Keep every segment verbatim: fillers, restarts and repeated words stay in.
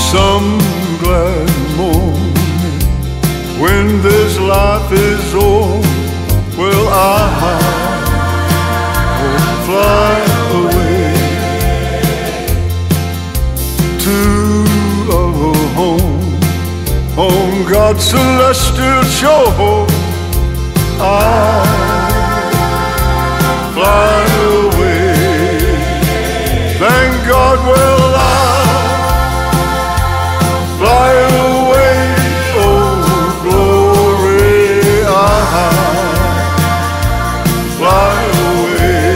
some glad morning when this life is o'er, well, I will fly away to a home on God's celestial shore. I'll fly away. Thank God, well, I'll fly away. Oh, glory, I'll fly away.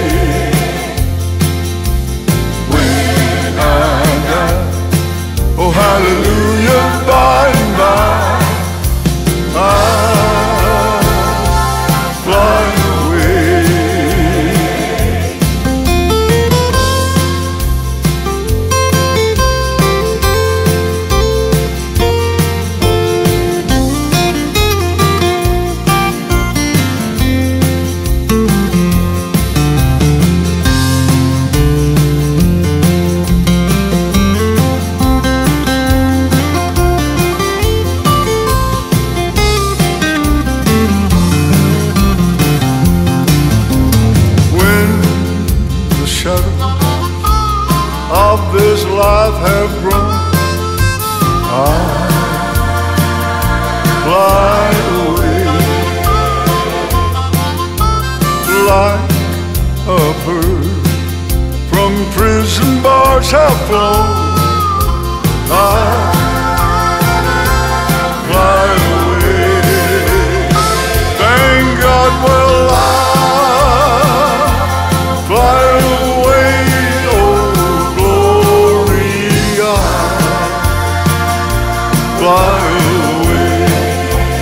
When I die, oh, hallelujah, by and by, I'll fly away. Of this life have grown, I'll fly away like a bird from prison bars have flown. I'll fly away. Thank God, well, I'll fly away. Fly away.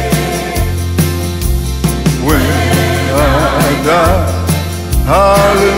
When I die, hallelujah.